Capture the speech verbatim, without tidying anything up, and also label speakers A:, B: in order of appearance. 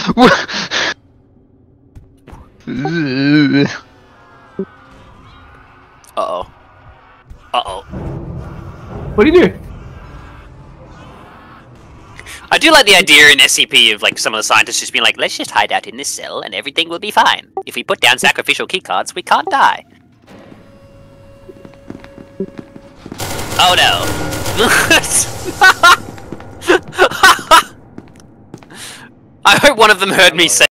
A: Uh-oh. Uh-oh.
B: What do you do?
A: I do like the idea in S C P of like some of the scientists just being like, let's just hide out in this cell and everything will be fine. If we put down sacrificial keycards, we can't die. Oh no. I hope one of them heard me say